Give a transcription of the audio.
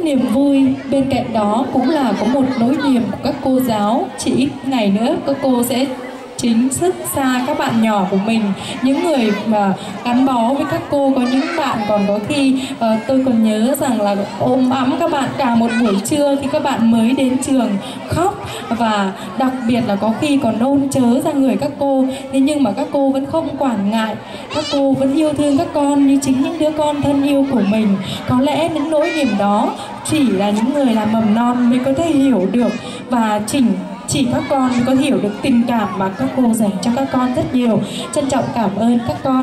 niềm vui, bên cạnh đó cũng là có một nỗi niềm của các cô giáo. Chỉ ít ngày nữa các cô sẽ chính thức xa các bạn nhỏ của mình. Những người mà gắn bó với các cô, có những bạn còn có khi tôi còn nhớ rằng là ôm ấm các bạn cả một buổi trưa khi các bạn mới đến trường khóc, và đặc biệt là có khi còn nôn chớ ra người các cô. Thế nhưng mà các cô vẫn không quản ngại, các cô vẫn yêu thương các con như chính những đứa con thân yêu của mình. Có lẽ những nỗi niềm đó chỉ là những người làm mầm non mới có thể hiểu được, và chỉ các con mới có hiểu được tình cảm mà các cô dành cho các con rất nhiều. Trân trọng cảm ơn các con.